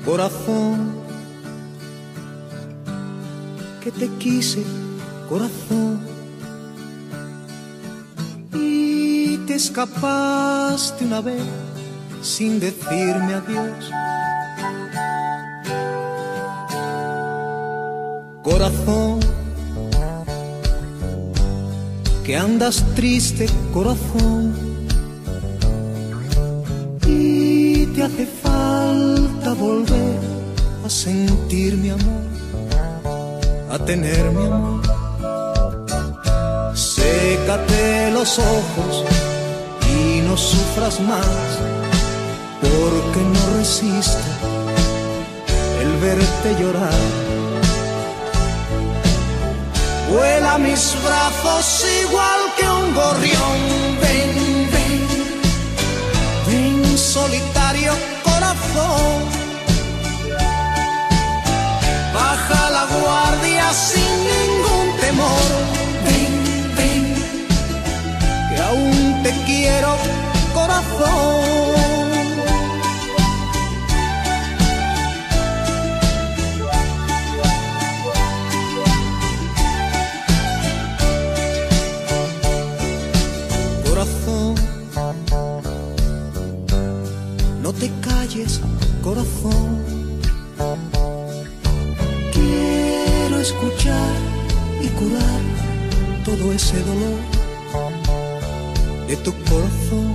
Corazón, que te quise, corazón, y te escapaste una vez sin decirme adiós. Corazón, que andas triste, corazón, y te hace falta volver a sentir mi amor, a tener mi amor. Sécate los ojos y no sufras más, porque no resisto el verte llorar. Vuela a mis brazos igual que un gorrión. Ven, ven, ven solitario corazón. Baja la guardia sin ningún temor. Ven, ven, que aún te quiero, corazón. No te calles, corazón. Quiero escuchar y curar todo ese dolor de tu corazón.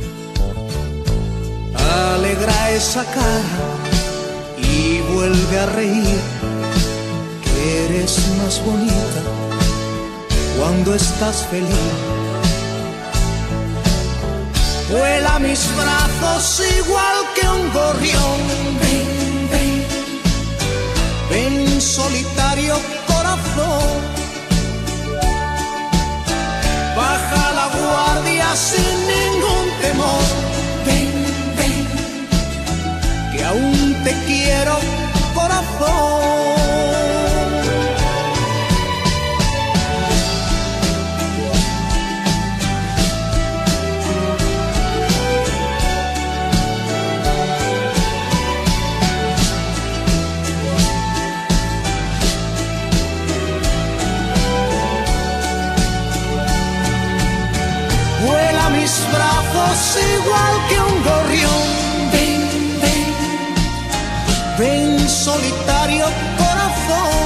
Alegra esa cara y vuelve a reír, que eres más bonita cuando estás feliz. Vuela a mis brazos igual que un gorrión. Ven, ven, ven solitario corazón. Baja la guardia sin ningún temor. Ven, ven, que aún te quiero, corazón. Vuela a mis brazos igual que un gorrión. Ven, ven, ven solitario corazón.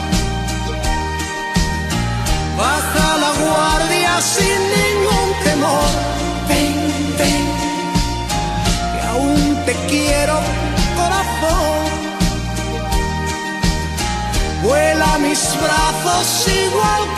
Baja la guardia sin ningún temor. Ven, ven, que aún te quiero, corazón. Vuela a mis brazos igual